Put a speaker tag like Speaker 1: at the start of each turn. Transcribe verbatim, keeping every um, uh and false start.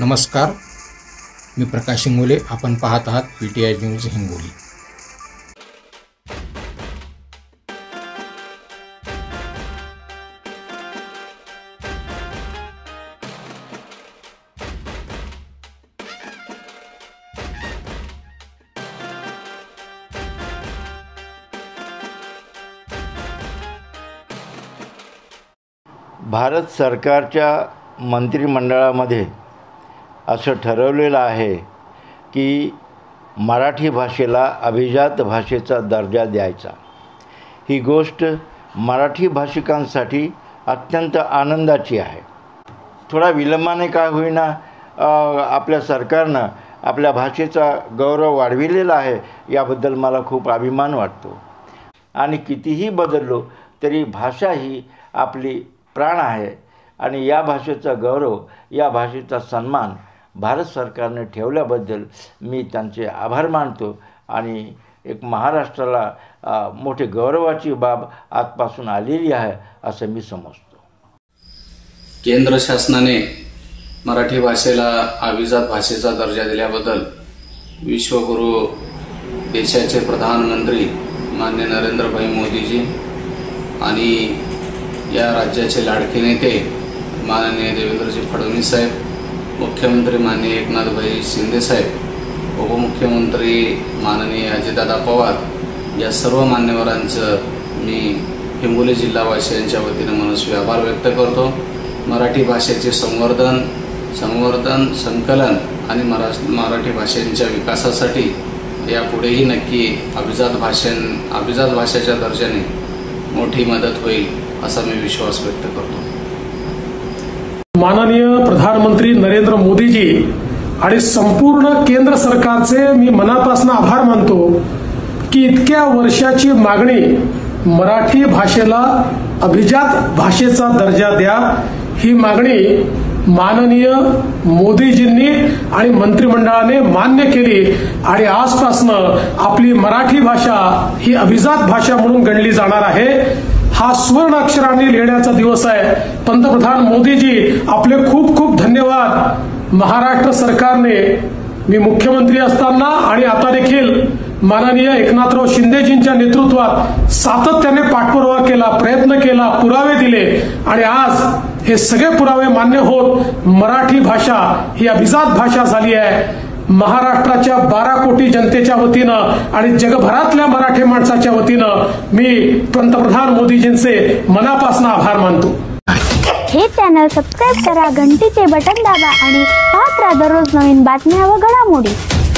Speaker 1: नमस्कार, मी प्रकाश हिंगोले. आपण पाहत आहात P T I news Hingoli.
Speaker 2: Bharat सरकारच्या मंत्रिमंडळामध्ये असं ठरवलेलं आहे की मराठी भाषेला अभिजात भाषेचा दर्जा द्यायचा. ही गोष्ट मराठी भाषिकांसाठी अत्यंत आनंदाची आहे. थोडा विलंबाने काय होईना आपल्या सरकारनं आपल्या भाषेचा गौरव वाढविलेला आहे, याबद्दल मला खूप अभिमान वाटतो. आणि कितीही बदललो तरी भाषा ही आपली प्राण आहे आणि या भाषेचा गौरव, या भाषेचा सन्मान भारत सरकारने ठेवल्याबद्दल मी त्यांचे आभार मानतो. आणि एक महाराष्ट्राला मोठे गौरवाची बाब आजपासून आलेली आहे असं मी समजतो.
Speaker 3: केंद्र शासनाने मराठी भाषेला अभिजात भाषेचा दर्जा दिल्याबद्दल विश्वगुरु देशाचे प्रधानमंत्री माननीय नरेंद्रभाई मोदीजी आणि या राज्याचे लाडके नेते माननीय देवेंद्रजी फडणवीस साहेब, मुख्यमंत्री माननीय एकनाथभाई शिंदे साहेब, उपमुख्यमंत्री माननीय अजितदादा पवार या सर्व मान्यवरांचं मी हिंगोली जिल्हावासियांच्या वतीने मनस्वी आभार व्यक्त करतो. मराठी भाषेचे संवर्धन संवर्धन संकलन आणि मरा मराठी भाषेच्या विकासासाठी यापुढेही नक्की अभिजात भाषेन अभिजात भाषेच्या दर्जाने मोठी मदत होईल असा मी विश्वास व्यक्त करतो.
Speaker 4: माननीय प्रधानमंत्री नरेंद्र मोदीजी आणि संपूर्ण केंद्र सरकारचे मी मनापासून आभार मानतो की इतक्या वर्षाची मागणी मराठी भाषेला अभिजात भाषेचा दर्जा द्या, ही मागणी माननीय मोदीजींनी आणि मंत्रिमंडळाने मान्य केली आणि आजपासून आपली मराठी भाषा ही अभिजात भाषा म्हणून गणली जाणार आहे. हा सुवर्ण अक्षरांनी लिहिण्याचा दिवस आहे. पंतप्रधान मोदीजी आपले खूप खूप धन्यवाद. महाराष्ट्र सरकारने मी मुख्यमंत्री असताना आणि आता देखील माननीय एकनाथराव शिंदेजींच्या नेतृत्वात सातत्याने पाठपुरावा केला, प्रयत्न केला, पुरावे दिले आणि आज हे सगळे पुरावे मान्य होत मराठी भाषा ही अभिजात भाषा झाली आहे. महाराष्ट्राच्या बारा कोटी जनतेच्या वतीनं आणि जगभरातल्या मराठी माणसाच्या वतीनं मी पंतप्रधान मोदीजींचे मनापासून आभार मानतो.
Speaker 5: हे चॅनल सबस्क्राईब करा, घंटीचे बटन दाबा आणि पाहत राहा दररोज नवीन बातम्या व घडामोडी.